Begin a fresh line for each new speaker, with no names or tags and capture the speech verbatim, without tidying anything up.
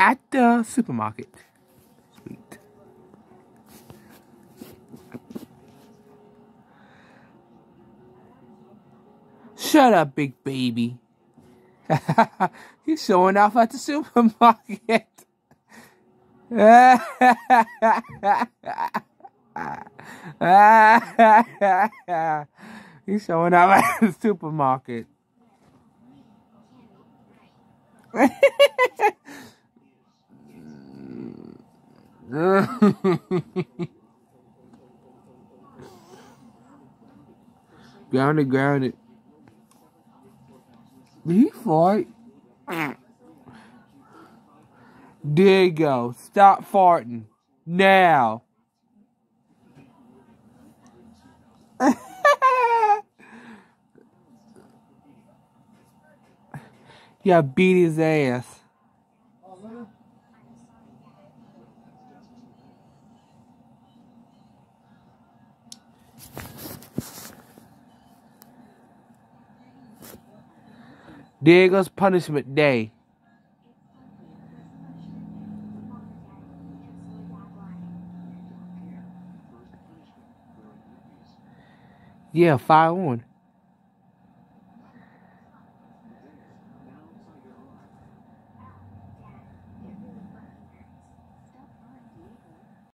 at the supermarket. Sweet. Shut up, big baby. He's showing off at the supermarket. He's showing off at the supermarket. Grounded, grounded. Did he fart? There you go. Stop farting. Now. Yeah, beat his ass. There goes punishment day. Yeah, five on.